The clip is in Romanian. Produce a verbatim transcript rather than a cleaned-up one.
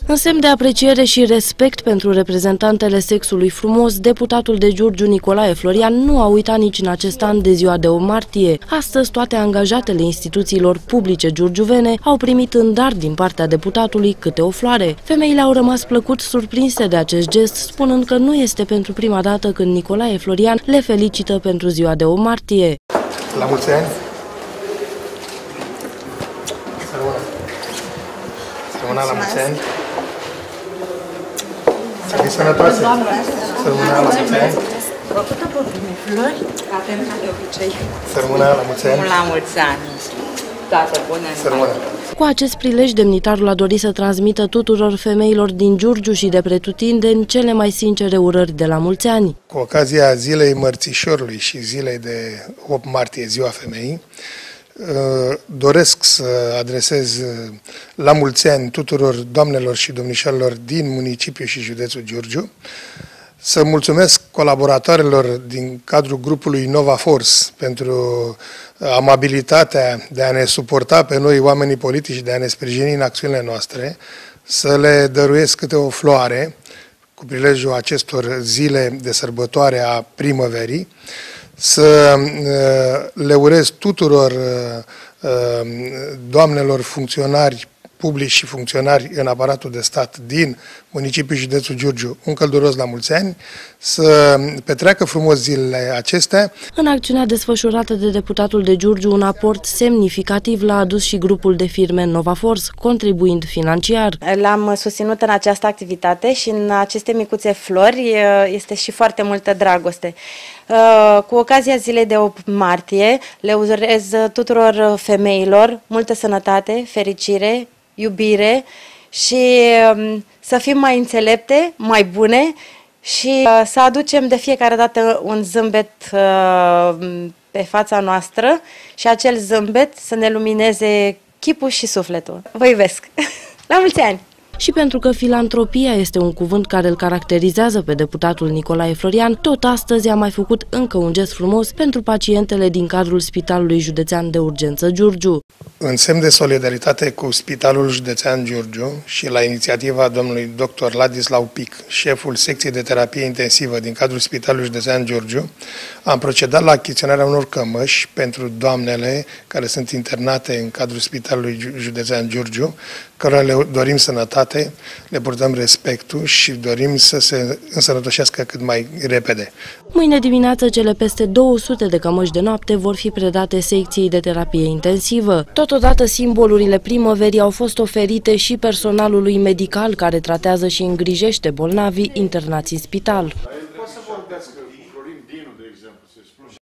În semn de apreciere și respect pentru reprezentantele sexului frumos, deputatul de Giurgiu Nicolae Florian nu a uitat nici în acest an de ziua de opt martie. Astăzi, toate angajatele instituțiilor publice giurgiuvene au primit în dar din partea deputatului câte o floare. Femeile au rămas plăcut surprinse de acest gest, spunând că nu este pentru prima dată când Nicolae Florian le felicită pentru ziua de opt martie. La mulți ani! Rămână la mulți ani! Să fii sănătoase! Să rămână la mulți ani! Să rămână la mulți ani! La mulți ani! Toată bună! Să rămână! Cu acest prilej, demnitarul a dorit să transmită tuturor femeilor din Giurgiu și de pretutindeni cele mai sincere urări de la mulți ani. Cu ocazia Zilei Mărțișorului și zilei de opt martie, Ziua Femeii, doresc să adresez la mulți ani tuturor doamnelor și domnișoarelor din municipiul și județul Giurgiu, să mulțumesc colaboratoarelor din cadrul grupului Nova Force pentru amabilitatea de a ne suporta pe noi, oamenii politici, de a ne sprijini în acțiunile noastre, să le dăruiesc câte o floare cu prilejul acestor zile de sărbătoare a primăverii, să le urez tuturor doamnelor funcționari publici și funcționari în aparatul de stat din municipiul și județul Giurgiu un călduros la mulți ani, să petreacă frumos zilele acestea. În acțiunea desfășurată de deputatul de Giurgiu, un aport semnificativ l-a adus și grupul de firme Nova Force, contribuind financiar. L-am susținut în această activitate și în aceste micuțe flori este și foarte multă dragoste. Cu ocazia zilei de opt martie, le urez tuturor femeilor multă sănătate, fericire, iubire și să fim mai înțelepte, mai bune și să aducem de fiecare dată un zâmbet pe fața noastră și acel zâmbet să ne lumineze chipul și sufletul. Vă iubesc! La mulți ani! Și pentru că filantropia este un cuvânt care îl caracterizează pe deputatul Nicolae Florian, tot astăzi a mai făcut încă un gest frumos pentru pacientele din cadrul Spitalului Județean de Urgență Giurgiu. În semn de solidaritate cu Spitalul Județean Giurgiu și la inițiativa domnului doctor Ladislau Pic, șeful secției de terapie intensivă din cadrul Spitalului Județean Giurgiu, am procedat la achiziționarea unor cămăși pentru doamnele care sunt internate în cadrul Spitalului Județean Giurgiu, cărora le dorim sănătate, le purtăm respectul și dorim să se însănătoșească cât mai repede. Mâine dimineață, cele peste două sute de cămăși de noapte vor fi predate secției de terapie intensivă. Totodată, simbolurile primăverii au fost oferite și personalului medical care tratează și îngrijește bolnavii internați în spital.